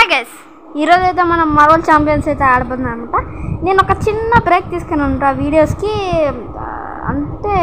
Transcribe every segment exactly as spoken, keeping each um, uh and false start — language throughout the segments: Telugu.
గైస్ ఈరోజు అయితే మనం మార్వల్ ఛాంపియన్స్ అయితే ఆడబోతున్నాం అనమాట. నేను ఒక చిన్న బ్రేక్ తీసుకుని ఉంటా వీడియోస్కి. అంటే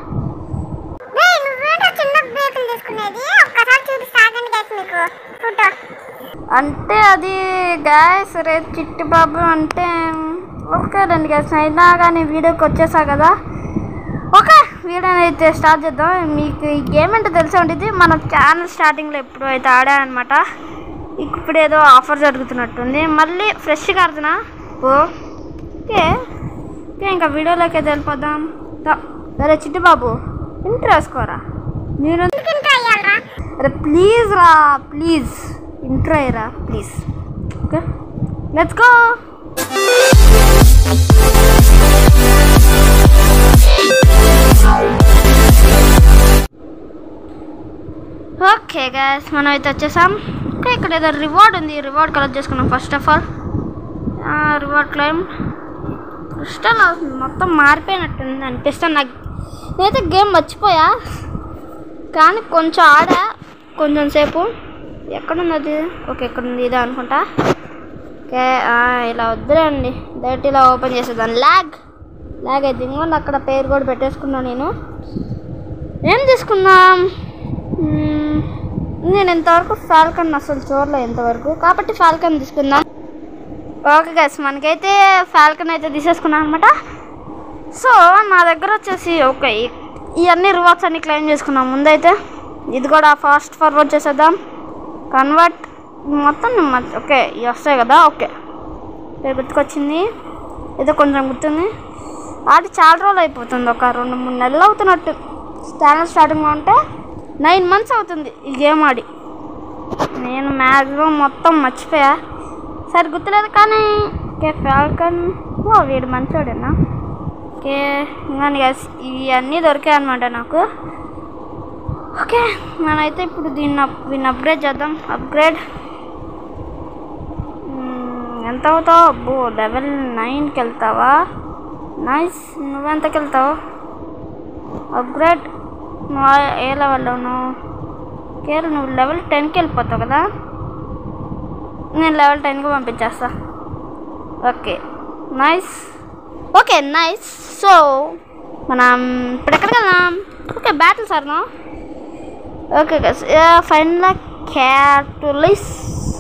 అంటే అది గ్యాస్ రే చిట్టి బాబు అంటే ఓకే రండి గ్యాస్. అయినా కానీ వీడియోకి వచ్చేసా కదా, ఓకే వీడియోని అయితే స్టార్ట్ చేద్దాం. మీకు ఈ గేమ్ అంటే తెలిసే ఉంటుంది, మన ఛానల్ స్టార్టింగ్లో ఎప్పుడు అయితే ఆడానమాట. ఇప్పుడు ఏదో ఆఫర్ జరుగుతున్నట్టుంది, మళ్ళీ ఫ్రెష్గా ఆడుతున్నా. ఓకే ఓకే ఇంకా వీడియోలోకి అయితే వెళ్ళిపోదాం. అరే చిట్టి బాబు ఇంట్రో వేసుకోరా మీరు. అరే ప్లీజ్ రా, ప్లీజ్ ఇంట్రో అయ్యరా please. Okay let's go. Okay guys మనం అయితే వచ్చేసాం. ఓకే ఇక్కడ ఏదో రివార్డ్ ఉంది, రివార్డ్ కలెక్ట్ చేసుకున్నాం. First of all reward claim crystal మొత్తం మారిపోయినట్టుంది అనిపిస్తుంది నాకు. నేనైతే గేమ్ మర్చిపోయా, కానీ కొంచెం ఆడా కొంచెం సేపు. ఎక్కడుంది అది? ఓకే ఎక్కడుంది ఇదే అనుకుంటా. ఓకే ఇలా వద్దులేండి, డైరెక్ట్ ఇలా ఓపెన్ చేసేదాన్ని. ల్యాగ్ ల్యాగ్ అయితే ఇంకోండి అక్కడ పేరు కూడా పెట్టేసుకున్నా. నేను ఏం తీసుకుందాం? నేను ఇంతవరకు ఫాల్కన్ అసలు చూడలే ఇంతవరకు, కాబట్టి ఫాల్కన్ తీసుకుందాం. ఓకే గైస్ మనకైతే ఫాల్కన్ అయితే తీసేసుకున్నాం అనమాట. సో నా దగ్గర వచ్చేసి ఓకే ఇవన్నీ రివార్డ్స్ అన్ని క్లెయిమ్ చేసుకున్నాం. ముందైతే ఇది కూడా ఫాస్ట్ ఫార్వర్డ్ చేసేద్దాం. కన్వర్ట్ మొత్తం ఓకే ఇవి వస్తాయి కదా. ఓకే పేరు గుర్తుకొచ్చింది, ఏదో కొంచెం గుర్తుంది. అది చాలా రోజులు అయిపోతుంది, ఒక రెండు మూడు నెలలు అవుతున్నట్టు. ఛానల్ స్టార్టింగ్లో ఉంటే నైన్ మంత్స్ అవుతుంది ఈ గేమ్ ఆడి. నేను మ్యాక్సిమం మొత్తం మర్చిపోయా, సరే గుర్తులేదు. కానీ ఓకే ఫాల్కన్ ఓ వీడు మంచోడేనా. ఓకే ఇంకా ఇవన్నీ దొరికాయి అనమాట నాకు. ఓకే మనమైతే ఇప్పుడు దీన్ని దీన్ని అప్గ్రేడ్ చేద్దాం. అప్గ్రేడ్ ఎంత అవుతావు? అబ్బో లెవెల్ నైన్కి వెళ్తావా? నైస్. నువ్వెంతకి వెళ్తావు? అప్గ్రేడ్ నువ్వు ఏ లెవెల్లో ఉన్నావు? ఓకే నువ్వు లెవెల్ టెన్కి వెళ్ళిపోతావు కదా, నేను లెవెల్ టెన్కి పంపించేస్తా. Okay nice. Okay nice. So మనం ఇప్పుడు ఎక్కడికి వెళ్దాం? ఓకే బ్యాటిల్ సార్నా. ఓకే గైస్ ఫైనల్ క్యాటులిస్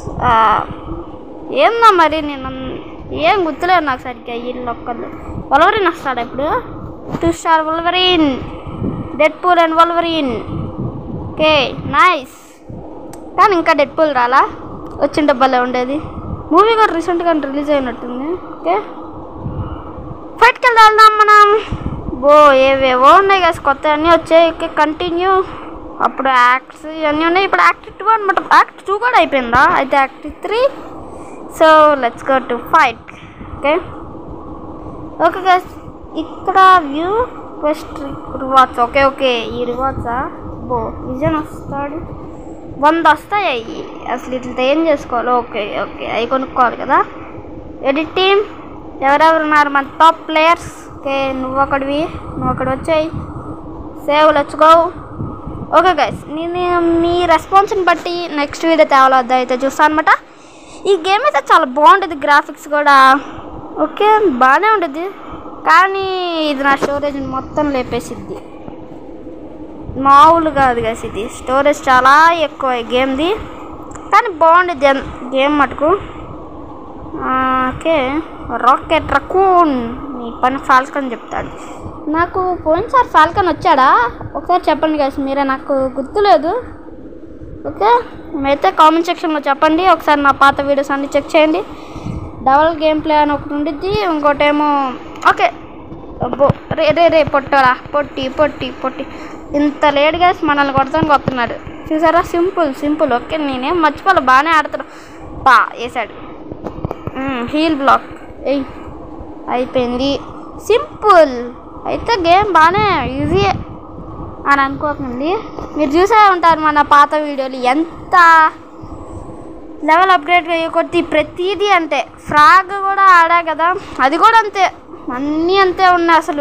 ఏందా మరి, నేను ఏం గుర్తులేదు నాకు సరిగ్గా. వీళ్ళు ఒక్కళ్ళు వల్వరిన్ వస్తాడు ఇప్పుడు. Two star Wolverine, Deadpool and Wolverine. Okay nice. కానీ ఇంకా డెడ్ పూల్ రాలా, వచ్చిన డబ్బాలే ఉండేది. మూవీ కూడా రీసెంట్గా రిలీజ్ అయినట్టుంది. ఓకే ఫైట్కి వెళ్దాం మనం. బో ఏవేవో ఉన్నాయి కదా కొత్త అన్నీ వచ్చాయి. Okay continue. అప్పుడు యాక్ట్స్ ఇవన్నీ ఉన్నాయి, ఇప్పుడు యాక్ట్ టూ అనమాట. యాక్ట్ టూ కూడా అయిపోయిందా? అయితే act three. So let's go to fight. Okay okay guys ఇక్కడ view first rewards. Okay okay ఈ రివార్డ్సా? బో విజన్ వస్తాడు, వంద వస్తాయి అవి. అసలు ఇట్లా ఏం చేసుకోవాలి? ఓకే ఓకే అవి కొనుక్కోవాలి కదా. ఎడిట్ టీమ్ ఎవరెవరు ఉన్నారు మన టాప్ ప్లేయర్స్? ఓకే నువ్వు ఒకటివి, నువ్వు ఒకటి వచ్చాయి. Save let's go. Okay guys నేను మీ రెస్పాన్స్ని బట్టి నెక్స్ట్ వీడియో తేవాలొద్దా అయితే చూస్తాను అనమాట. ఈ గేమ్ అయితే చాలా బాగుంటుంది, గ్రాఫిక్స్ కూడా ఓకే బాగానే ఉంటుంది. కానీ ఇది నా స్టోరేజ్ మొత్తం లేపేసిద్ది, మామూలు కాదు గైస్. ఇది స్టోరేజ్ చాలా ఎక్కువ ఈ గేమ్ది, కానీ బాగుంటుంది గేమ్ మటుకు. ఓకే రాకెట్ రకూన్ నీ పని ఫాల్కన్ చెప్తాడు. నాకు పోయినసారి ఫాల్కన్ వచ్చాడా ఒకసారి చెప్పండి గైస్ మీరే, నాకు గుర్తులేదు. ఓకే అయితే కామెంట్ సెక్షన్లో చెప్పండి. ఒకసారి నా పాత వీడియోస్ అన్ని చెక్ చేయండి. డబల్ గేమ్ ప్లే అని ఒకటి ఉండిద్ది, ఇంకోటేమో ఓకే అబ్బో రే రే రే పొట్టరా పొట్టి పొట్టి పొట్టి ఇంత లేట్ గైస్ మనల్ని కొడతానికి వస్తున్నాడు చూసారా. Simple simple. ఓకే నేనేం మర్చిపోలే, బాగానే ఆడుతున్నా. బా వేసాడు హీల్ బ్లాక్. ఎయ్ అయిపోయింది. సింపుల్. అయితే గేమ్ బాగానే ఈజీ అని అనుకోకండి. మీరు చూసే ఉంటారు మన పాత వీడియోలు ఎంత లెవెల్ అప్గ్రేడ్ కొట్టి ప్రతిదీ అంతే. ఫ్రాగ్ కూడా ఆడా కదా, అది కూడా అంతే, అన్నీ అంతే ఉన్నాయి అసలు.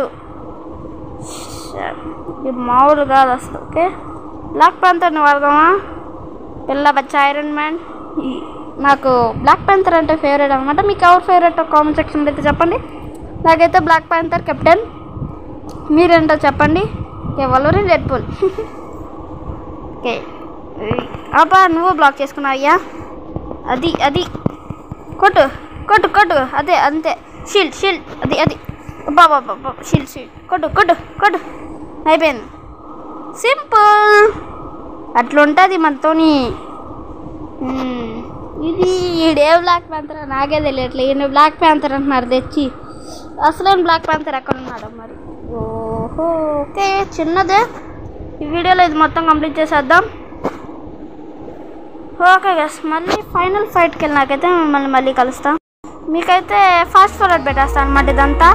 మామూలు కాదు అసలు. ఓకే బ్లాక్ ప్రాంతాన్ని వాడదామా? పిల్ల బచ్చ ఐరన్ మ్యాన్ నాకు బ్లాక్ ప్యాంథర్ అంటే ఫేవరెట్ అనమాట. మీకు ఎవరు ఫేవరెట్ కామెంట్ సెక్షన్లో అయితే చెప్పండి. నాకైతే బ్లాక్ ప్యాంథర్ కెప్టెన్. మీరేంటో చెప్పండి. Okay Wolverine Deadpool. ఓకే అబ్బా నువ్వు బ్లాక్ చేసుకున్నావు అయ్యా. అది అది కొట్టు కొట్టు కొట్టు అదే అంతే. షీల్డ్ షీల్డ్ అది అది బాబా బాబా షీల్డ్ షీల్డ్ కొట్టు కొట్టు కొట్టు అయిపోయింది. సింపుల్ అట్లుంటుంది మనతోని. ఇది ఈడే బ్లాక్ ప్యాంథర్ నాకే తెలియట్లే. ఈయన బ్లాక్ ప్యాంథర్ అంటున్నారు తెచ్చి. అసలేం బ్లాక్ ప్యాంథర్ ఎక్కడ ఉన్నాడు మరి. ఓహో ఓకే చిన్నదే. ఈ వీడియోలో ఇది మొత్తం కంప్లీట్ చేసేద్దాం. ఓకే గస్ మళ్ళీ ఫైనల్ ఫైట్కి వెళ్ళినాకైతే మిమ్మల్ని మళ్ళీ కలుస్తాం. మీకైతే ఫాస్ట్ ఫార్వర్డ్ పెట్టేస్తాను అనమాట ఇదంతా.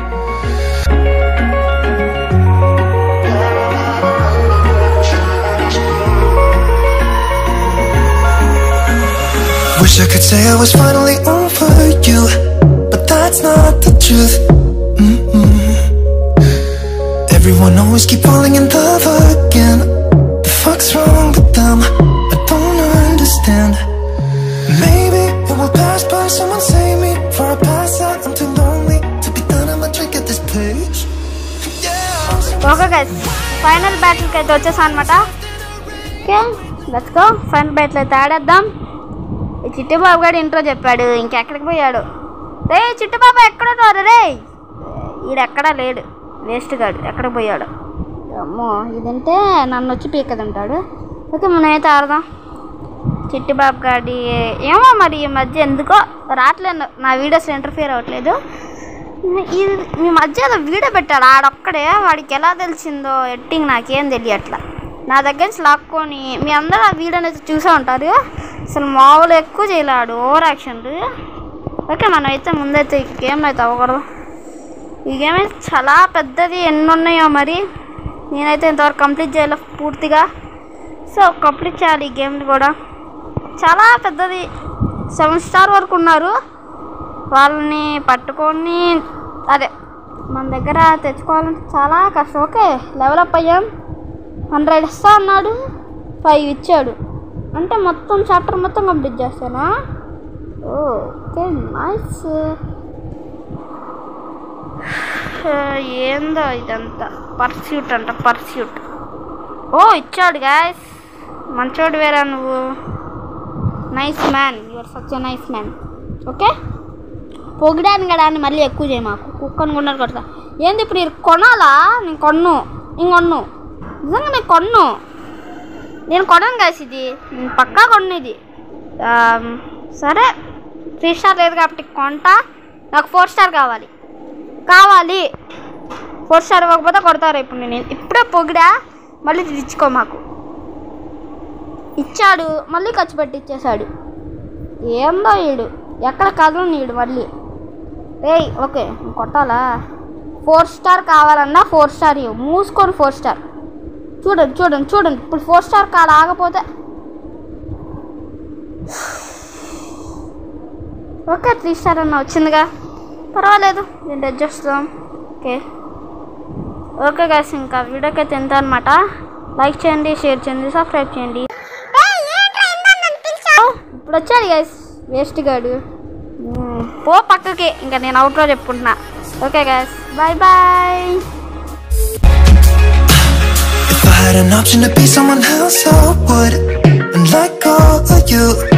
Wish I could say I was finally over you, but that's not the truth. Mm-mm. Everyone always keep falling in love again. The fuck's wrong with them? I don't understand. Maybe it will pass by. Someone save me for a pass out. I'm too lonely to be done. I'm a drink at this place. Yeah. Okay guys, final బ్యాటిల్కి అయితే వచ్చేసాను అనమాట. Okay let's go. Final battle అయితే ఆడేద్దాం. ఈ చిట్టిబాబు గారు ఇంట్రో చెప్పాడు. ఇంకెక్కడికి పోయాడు? రే చిట్టిబాబు ఎక్కడున్నారు? రే ఈడెక్కడా లేడు. వేస్ట్ గాడు ఎక్కడికి పోయాడు? అమ్మో ఇదంటే నన్ను వచ్చి పీకదంటాడు. ఓకే మనమైతే ఆడదాం. చిట్టిబాబు గాడి ఏమో మరి ఈ మధ్య ఎందుకో రావట్లేదు. నా వీడియోస్ ఇంటర్ఫియర్ అవ్వట్లేదు. ఈ ఈ మధ్య ఏదో వీడియో పెట్టాడు ఆడొక్కడే. వాడికి ఎలా తెలిసిందో ఎట్టింగ్ నాకేం తెలియట్లా. నా దగ్గర నుంచి లాక్కొని మీ అందరూ ఆ వీడియోని అయితే చూసే ఉంటారు. అసలు మామూలు ఎక్కువ చేయలేడు ఓవర్ యాక్షన్లు. ఓకే మనం అయితే ముందైతే ఈ గేమ్ అయితే అవ్వకూడదు. ఈ గేమ్ అయితే చాలా పెద్దది. ఎన్ని ఉన్నాయో మరి నేనైతే ఇంతవరకు కంప్లీట్ చేయలే పూర్తిగా. సో కంప్లీట్ చేయాలి ఈ గేమ్ని కూడా. చాలా పెద్దది. సెవెన్ స్టార్ వరకు ఉన్నారు. వాళ్ళని పట్టుకొని అదే మన దగ్గర తెచ్చుకోవాలంటే చాలా కష్టం. ఓకే లెవెలప్ అయ్యాం. హండ్రెడ్ ఇస్తా అన్నాడు, ఫైవ్ ఇచ్చాడు. అంటే మొత్తం చాప్టర్ మొత్తం కంప్లీట్ చేస్తానా? Okay nice. ఏందో ఇదంతా పర్స్యూట్ అంట పర్స్యూట్. ఓ ఇచ్చాడు గాయస్. మంచోడు వేరా నువ్వు. Nice man. Your such a nice man. Okay పొగిడాను కదా అని మళ్ళీ ఎక్కువ చేయ మాకు. కుక్కను కొన్నారు కొడతా. ఏంది ఇప్పుడు మీరు కొనాలా? నేను కొన్ను ఇంకొన్ను. నిజంగా నేను కొన్ను. నేను కొనను గాయస్. ఇది నేను పక్కా కొన్ను. ఇది సరే త్రీ స్టార్ లేదు కాబట్టి కొంటా. నాకు ఫోర్ స్టార్ కావాలి కావాలి ఫోర్ స్టార్ ఇవ్వకపోతే కొడతారు. ఇప్పుడు నేను ఇప్పుడే పొగిడా మళ్ళీ ఇచ్చుకో మాకు. ఇచ్చాడు మళ్ళీ ఖర్చు పెట్టి ఇచ్చేసాడు. ఏందో ఈడు ఎక్కడ కదలు నీడు మళ్ళీ. ఏయ్ ఓకే కొట్టాలా? ఫోర్ స్టార్ కావాలన్నా ఫోర్ స్టార్ ఇవ్వు. మూసుకొని ఫోర్ స్టార్. చూడండి చూడండి చూడండి ఇప్పుడు ఫోర్ స్టార్ కాడ ఆగపోతే. ఓకే త్రీ స్టార్ అన్న వచ్చిందిగా పర్వాలేదు. నేను అడ్జస్ట్ చేద్దాం. ఓకే ఓకే గైస్ ఇంకా వీడియోకి అయితే ఎంత అనమాట. లైక్ చేయండి, షేర్ చేయండి, సబ్స్క్రైబ్ చేయండి. ఇప్పుడు వచ్చాడు గైస్ వేస్ట్ గాడు. పో పక్కకి. ఇంకా నేను అవుట్లో చెప్పుకుంటున్నా. Okay guys bye bye. If I had an option to be someone else, I would. And like all of you